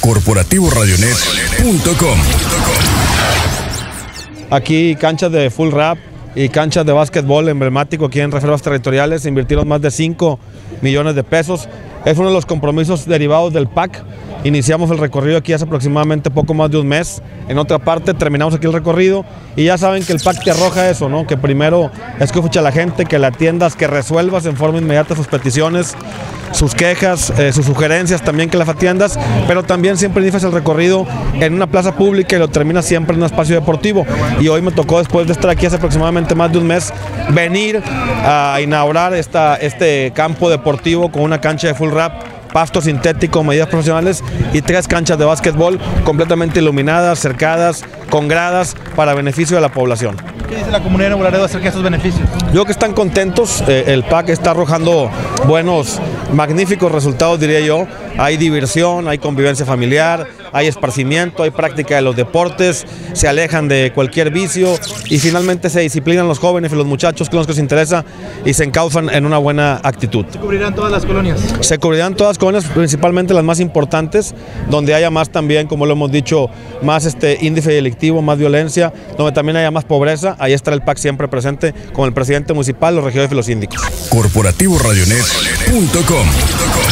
corporativoradionet.com. Aquí canchas de full rap y canchas de básquetbol emblemático aquí en Reservas Territoriales. Invirtieron más de 5 millones de pesos. Es uno de los compromisos derivados del PAC. Iniciamos el recorrido aquí hace aproximadamente poco más de un mes. En otra parte terminamos aquí el recorrido y ya saben que el PAC te arroja eso, ¿no? Que primero escucha a la gente, que la atiendas, que resuelvas en forma inmediata sus peticiones, sus quejas, sus sugerencias también, que las atiendas, pero también siempre inicias el recorrido en una plaza pública y lo terminas siempre en un espacio deportivo. Y hoy me tocó, después de estar aquí hace aproximadamente más de un mes, venir a inaugurar este campo deportivo con una cancha de full rap, pasto sintético, medidas profesionales y 3 canchas de básquetbol completamente iluminadas, cercadas, con gradas para beneficio de la población. ¿Qué dice la comunidad de Nuevo Laredo acerca de esos beneficios? Yo creo que están contentos, el PAC está arrojando magníficos resultados, diría yo. Hay diversión, hay convivencia familiar, hay esparcimiento, hay práctica de los deportes, se alejan de cualquier vicio y finalmente se disciplinan los jóvenes y los muchachos, que son los que les interesa, y se encauzan en una buena actitud. ¿Se cubrirán todas las colonias? Se cubrirán todas las colonias, principalmente las más importantes, donde haya más también, como lo hemos dicho, más índice delictivo, más violencia, donde también haya más pobreza. Ahí estará el PAC siempre presente con el presidente municipal, los regidores y los síndicos. corporativoradionet.com.